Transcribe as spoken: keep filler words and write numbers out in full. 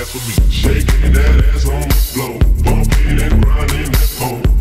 for me. Shaking that ass on the floor, bumping and grinding that pole.